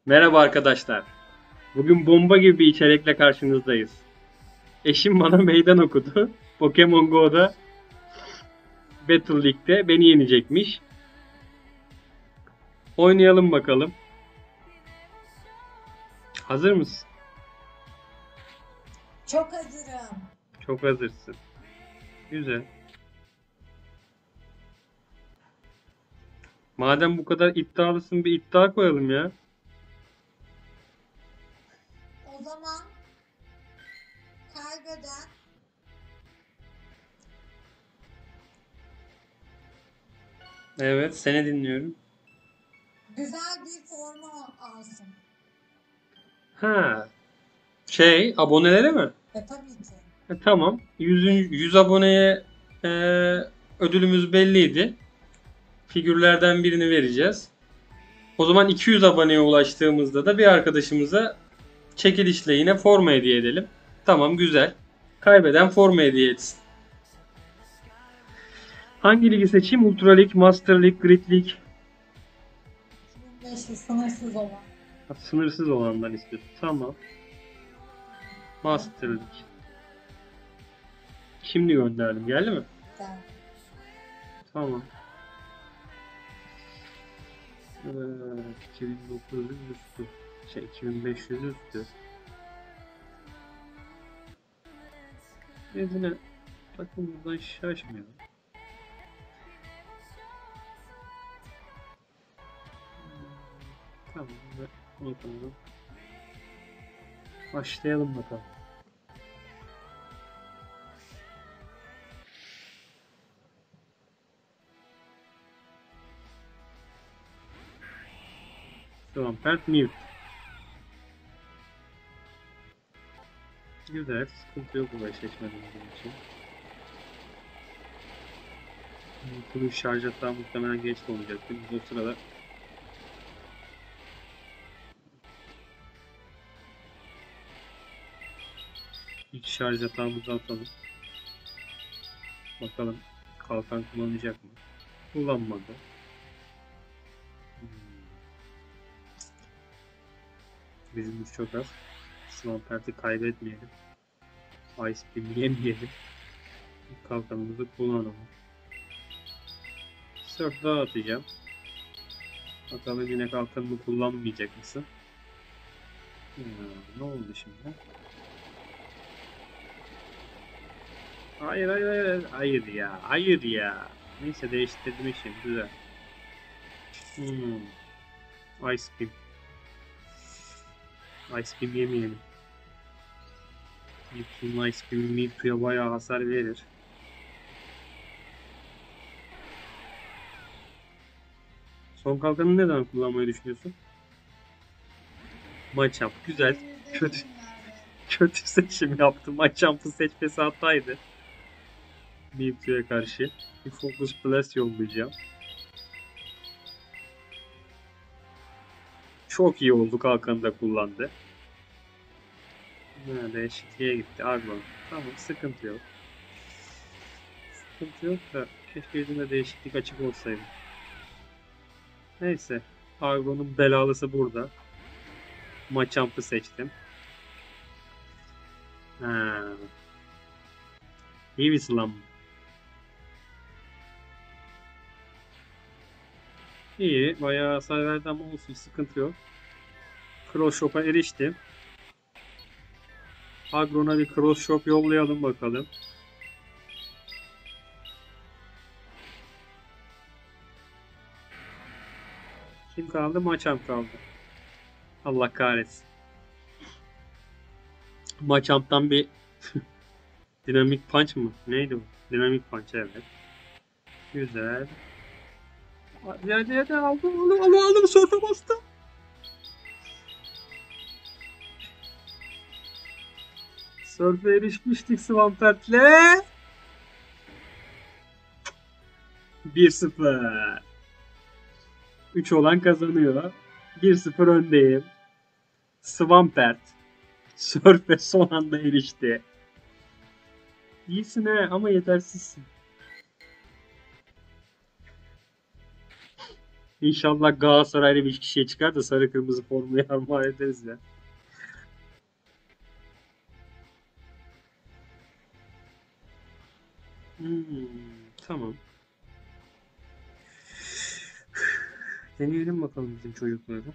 Merhaba arkadaşlar. Bugün bomba gibi bir içerikle karşınızdayız. Eşim bana meydan okudu. Pokemon Go'da Battle League'de beni yenecekmiş. Oynayalım bakalım. Hazır mısın? Çok hazırım. Çok hazırsın. Güzel. Madem bu kadar iddialısın bir iddia koyalım ya. O zaman kaybeden Evet, seni dinliyorum. güzel bir forma alsın. Ha, abonelere mi? Tabii ki. Tamam. 100 aboneye e, ödülümüz belliydi. Figürlerden birini vereceğiz. O zaman 200 aboneye ulaştığımızda da bir arkadaşımıza çekilişle yine forma hediye edelim. Tamam, güzel. Kaybeden forma hediye etsin. Hangi ligi seçeyim? Ultra Lig, Master Lig, Grid Lig. 2500 sınırsız olan. Sınırsız olandan istiyorsun. Tamam. Master Lig. Şimdi gönderdim. Geldi mi? Yani. Tamam. 2900 üstü. 2500 üstü. Yine bakın buradan şaşmıyor. Tamam. Bakalım. Başlayalım bakalım. Swampert Mute. Güzel. Sıkıntı yok bu eşleşmediğimiz için. Mute'un şarj hata muhtemelen geç olacaktır. Biz o sırada ilk şarj hatamızı atalım. Bakalım kalkan kullanacak mı? Kullanmadı. Bizimiz çok az. Swampert'i kaybetmeyelim. Ice Beam yemeyelim. Kalkanımızı kullanalım. Surf daha atacağım. Bakalım yine kalkanımı kullanmayacak mısın? Ne oldu şimdi? Hayır hayır hayır. Hayır ya. Hayır ya. Neyse değiştirdim işim. Güzel. Ice Beam. Ice Beam yemeyelim. Mewtwo'nun Ice Beam'i Mewtwo'ya bayağı hasar verir. Son kalkanı ne zaman kullanmayı düşünüyorsun? Machamp. Güzel. Kötü, kötü seçim yaptım. Machamp'ın seçmesi hataydı. Mewtwo'ya karşı. Bir Focus Blast yollayacağım. Çok iyi oldu, kalkanı da kullandı. Değişikliğe gitti. Argon. Tamam, sıkıntı yok. Sıkıntı yok da keşke yüzünde değişiklik açık olsaydı. Neyse. Argon'un belalısı burada. Machamp'ı seçtim. Ha. İyi bir slam. İyi. Bayağı hasar verdi ama olsun, sıkıntı yok. Cross Shop'a eriştim. Agron'a bir Cross Shop yollayalım bakalım. Kim kaldı? Machamp kaldı. Allah kahretsin. Machamp'tan bir dinamik punch mı? Neydi bu? Dinamik punch, evet. Güzel. Hadi aldım sonra bastım. Surf'e erişmiştik Swampert'le. 1-0. 3 olan kazanıyor. 1-0 öndeyim. Swampert Surf'e son anda erişti. İyisin he ama yetersizsin. İnşallah Galatasaraylı bir kişiye çıkar da sarı kırmızı formayı armağan ederiz ya. Tamam. Deneyelim bakalım bizim çocukları.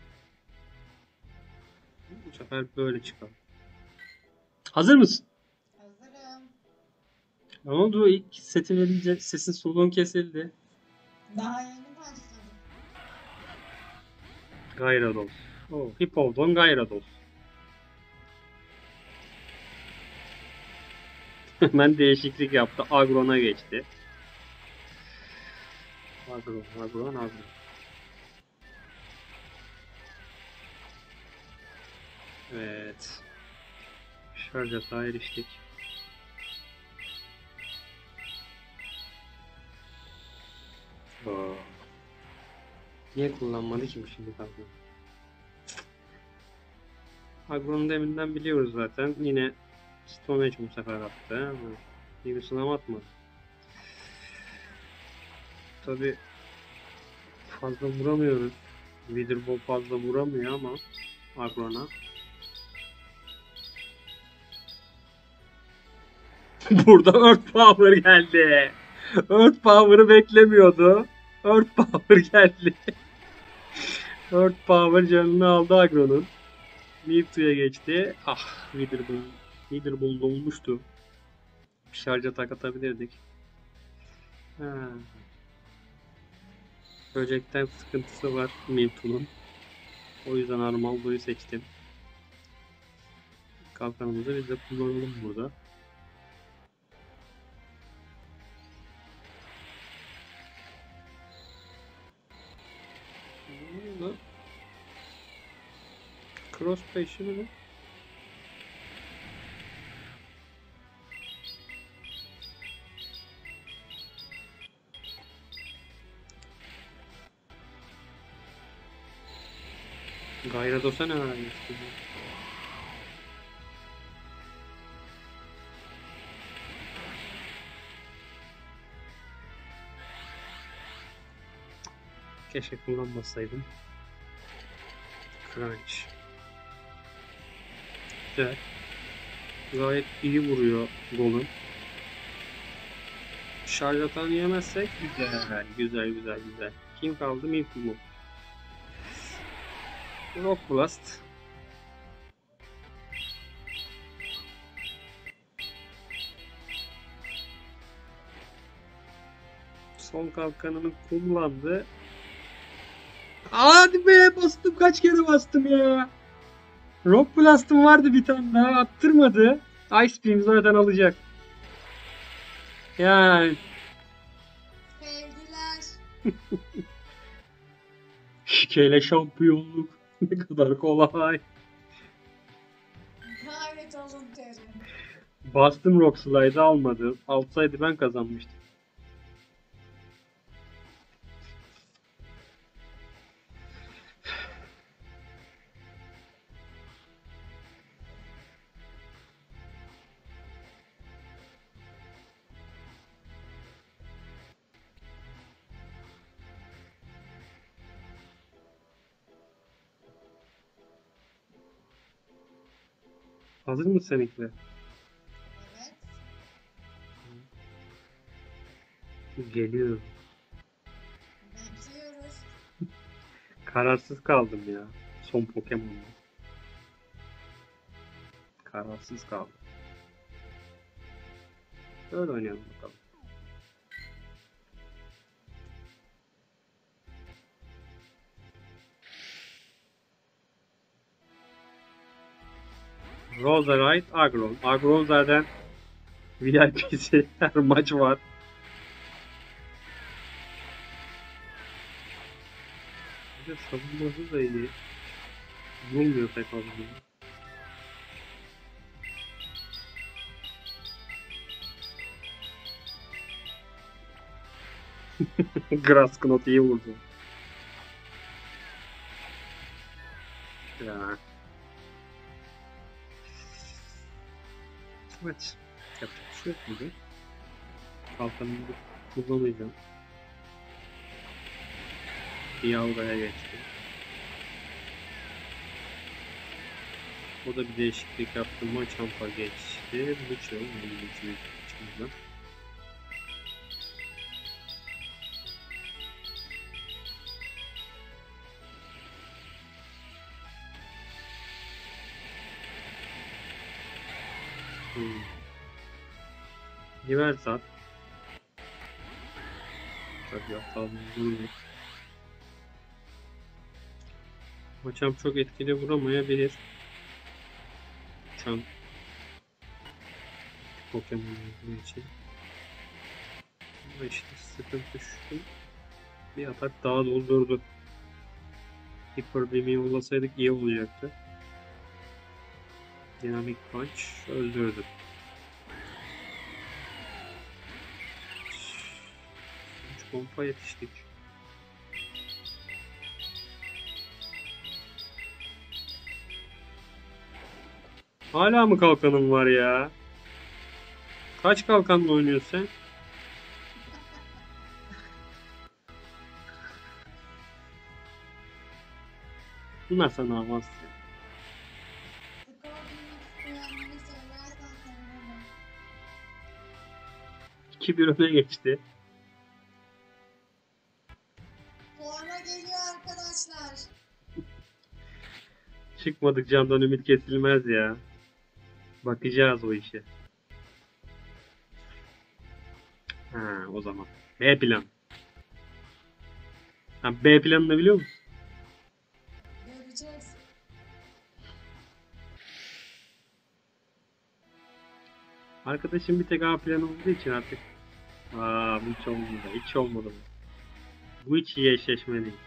Bu sefer böyle çıkalım. Hazır mısın? Hazırım. Ne oldu? İlk seti verince sesin soluğun kesildi. Daha yeni başladım. Gyarados. Oh, Hippowdon Gyarados. Hemen değişiklik yaptı. Agron'a geçti. Agron. Evet. Şarj hata eriştik. Oh. Niye kullanmadı ki bu şimdi kaldı? Agron'u deminden biliyoruz zaten. Yine Stone Age bu sefer attı. Ama bir sınav atmadı. Tabi fazla vuramıyoruz. Wither fazla vuramıyor ama Agron'a. Burada Earth Power geldi. Earth Power'ı beklemiyordu. Earth Power geldi. Earth Power canını aldı Agro'nun. Mewtwo'ya geçti. Ah, Wither dolmuştu. Bir şarja tak atabilirdik. Ha. Böcekten sıkıntısı var Mewtwo'nun. O yüzden Armaldo'yu seçtim. Kalkanımızı biz de kullanalım burada. Cross peşini mi? Gyaradosa ne vermişti? Keşke kullanmasaydım. Crunch. Güzel. Gayet iyi vuruyor golün. Şarj atan yemezsek güzel. Kim kaldı? Mewtwo mu? Rock Blast. Son kalkanını kullandı. Hadi be, bastım, kaç kere bastım ya. Rock Blast'ım vardı bir tane daha, attırmadı. Ice Beam zaten alacak. Yani Sevgiler. şikeyle şampiyonluk ne kadar kolay. Gayet alın terim. Bastım Rock Slide'ı, almadı. Alsaydı ben kazanmıştım. Hazır mısın seninkiler? Evet. Geliyor. Bekliyoruz. Kararsız kaldım ya. Son Pokemon'da. Kararsız kaldım. Öyle oynayalım bakalım. Roserite, Agron. Agron zaten VIP'si, her maç var. Bir de savunması da iyi. Vurmuyor pek fazla. Grass iyi vurdu. Ya. Evet. Yapacak bir şey yok burada. Kalkanımı kullanacağım. Dialga'ya geçti. O da bir değişiklik yaptı. Machampa geçti. Lucio geçti. Diversat. Tabii hatalı vurdu. Machamp çok etkili vuramayabilir. Uçan Pokemon olduğu için. Ama işte sıkıntı şu. Bir atak daha doldurdu. Hyper Beam'i yollasaydık iyi olacaktı. Dynamic Punch öldürdü. Üç pompa yetiştik. Hala mı kalkanın var ya? Kaç kalkanla oynuyorsun sen? Bunlar sana avans ya. Skor bilmek isteyenleri söylersen sevinirim. 2-1 öne geçti. Forma geliyor arkadaşlar. Çıkmadık candan ümit kesilmez ya. Bakacağız o işe. Ha, o zaman. B plan. Ha, B planını biliyor musun? Göreceğiz. Arkadaşım bir tek A planı olduğu için artık. Aa, bu hiç olmadı. Hiç olmadı bu. Bu hiç iyi eşleşme değil.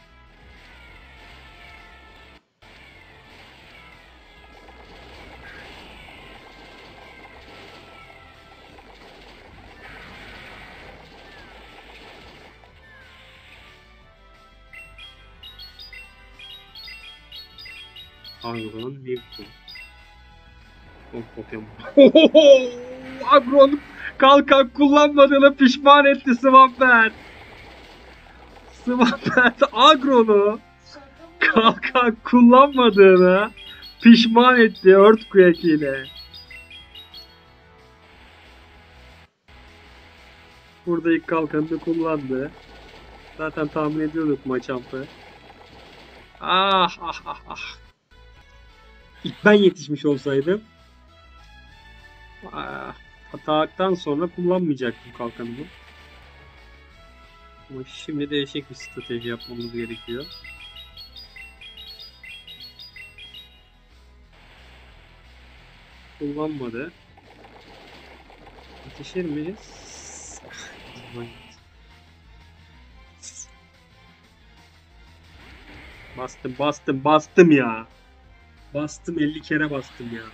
Agron, Mewtwo. O Pokemon. Agron kalkan kullanmadığına pişman etti Swampert. Swampert Agron'u Şaka mı? kalkan kullanmadığına pişman etti Earthquake ile. Burada ilk kalkanını kullandı. Zaten tahmin ediyorduk Machamp'ı. Ah ah ah ah. İlk ben yetişmiş olsaydım hatadan sonra kullanmayacaktım kalkanımı. Ama şimdi değişik bir strateji yapmamız gerekiyor. Kullanmadı. Yetişir miyiz? Bastım ya. Bastım 50 kere bastım ya.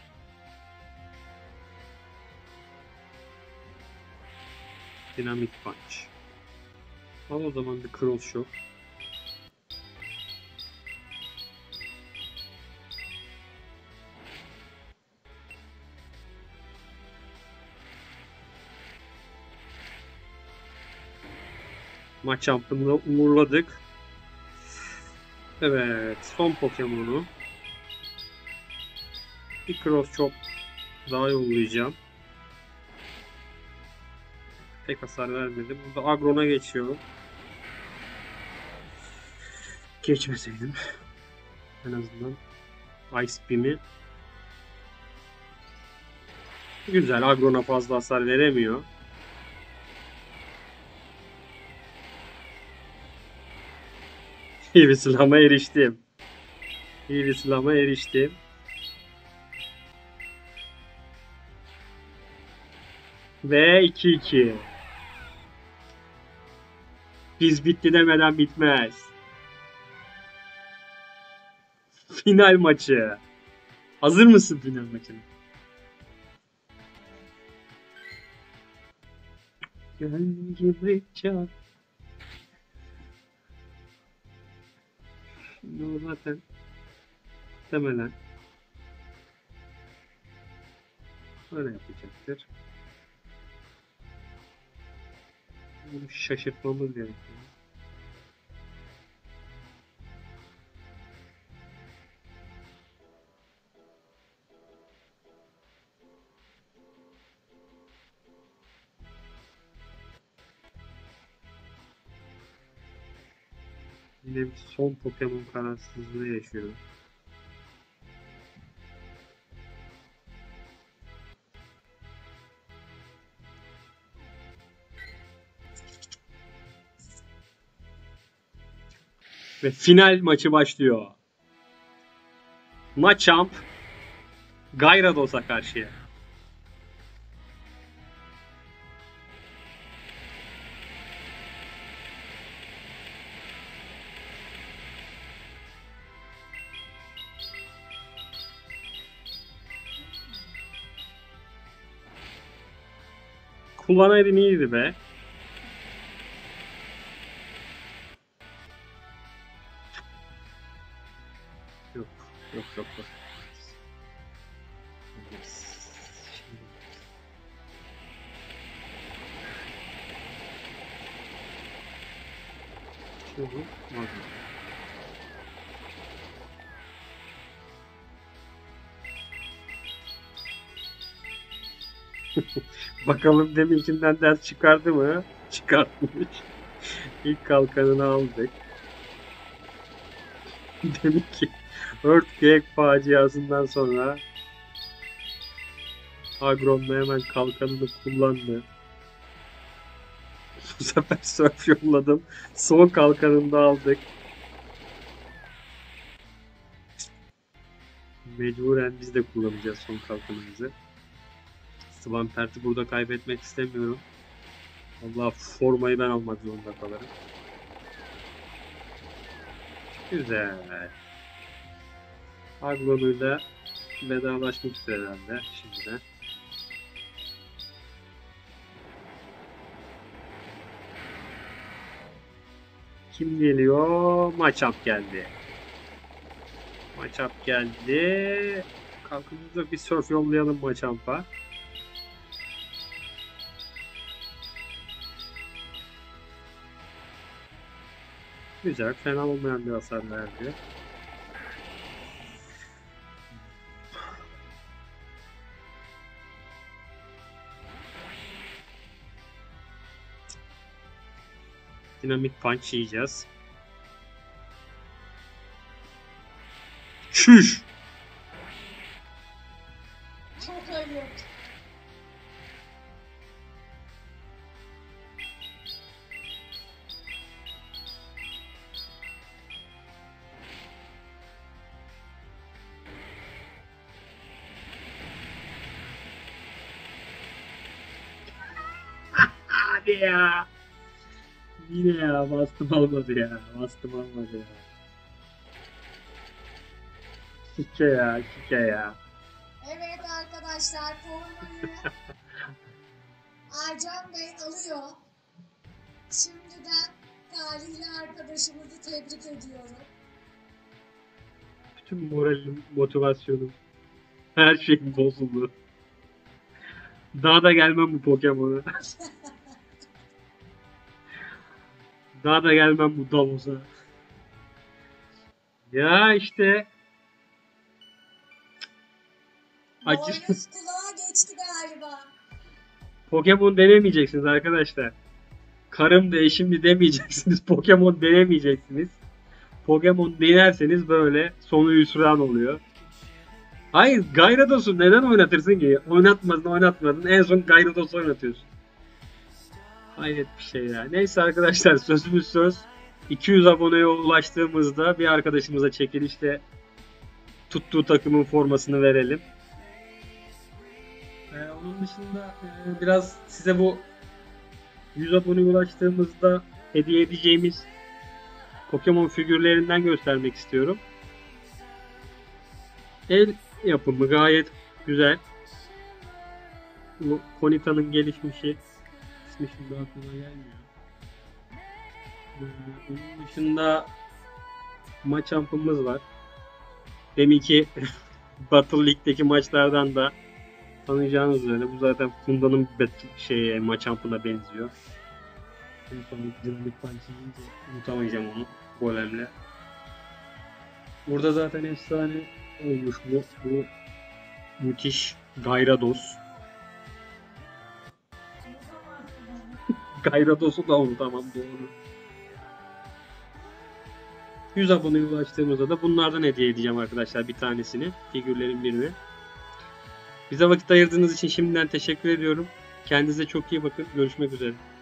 Dynamic Punch. Al o zaman bir Cross Shock. Machamp'ını uğurladık. Evet, son Pokemon'u. Bir Cross Chop daha yollayacağım. Pek hasar vermedi. Burada Agron'a geçiyor. Geçmeseydim. En azından Ice Beam'i. Güzel. Agron'a fazla hasar veremiyor. İyi bir silahıma eriştim. İyi bir silahıma eriştim. Ve 2-2. Biz bitti demeden bitmez. Final maçı. Hazır mısın final maçına? Gel gibi çal. Şimdi o zaten muhtemelen öyle yapacaktır. Bunu şaşırtmamız gerekiyor. Yine bir son Pokemon kararsızlığı yaşıyorum. Ve final maçı başlıyor. Machamp Gyarados karşıya. Kullanaydın iyiydi be. Yok, yok, yok, yok. Şimdi vazgeçtim. Bakalım deminkinden ders çıkardı mı? Çıkartmış. İlk kalkanını aldık. Deminki Earthquake faciasından sonra Agron'la hemen kalkanını kullandı. Bu sefer Surf yolladım. Son kalkanını da aldık. Mecburen biz de kullanacağız son kalkanımızı. Swampert'i burada kaybetmek istemiyorum. Allah, formayı ben almak zorunda kalırım. Güzel. Agron'uyla vedalaşmak üzere herhalde şimdiden. Kim geliyor? Machamp geldi. Machamp geldi. Kalkımızda bir surf yollayalım Machamp'a. Güzel. Fena olmayan bir hasar verdi. Dinamik punch yiyeceğiz. Çüş! Çok ayıp. Hadi ya! Yine ya, bastım almadı ya. Bastım almadı ya. Şike ya, şike ya. Evet arkadaşlar, formayı Ercan Bey alıyor. Şimdiden talihli arkadaşımızı tebrik ediyorum. Bütün moralim, motivasyonum, her şeyim bozuldu. Daha da gelmem bu Pokemon'a. Daha da gelmem bu Davos'a. Ya işte. Acı. Boynuz kulağa geçti galiba. Pokemon denemeyeceksiniz arkadaşlar. Karım da eşim de demeyeceksiniz. Pokemon denemeyeceksiniz. Pokemon denerseniz böyle sonu hüsran oluyor. Hayır, Gyaradosu neden oynatırsın ki? Oynatmadın. En son Gyaradosu oynatıyorsun. Hayret bir şey ya. Neyse arkadaşlar, sözümüz söz. 200 aboneye ulaştığımızda bir arkadaşımıza çekilişte tuttuğu takımın formasını verelim. Onun dışında biraz size bu 100 aboneye ulaştığımızda hediye edeceğimiz Pokemon figürlerinden göstermek istiyorum. El yapımı gayet güzel. Bu Ponyta'nın gelişmişi. İsmi şimdi aklıma gelmiyor. Onun dışında Machamp'ımız var. Deminki Battle League'deki maçlardan da tanıyacağınız üzere bu zaten Funda'nın Machamp'ına benziyor. En son Dinamik Punch'ı yiyince unutamayacağım onu Golem'le. Burada zaten efsane olmuş bu müthiş Gyarados. Gyrados'u da unutamam, doğru. 100 aboneye ulaştığımızda da bunlardan hediye edeceğim arkadaşlar bir tanesini. Figürlerin birini. Bize vakit ayırdığınız için şimdiden teşekkür ediyorum. Kendinize çok iyi bakın. Görüşmek üzere.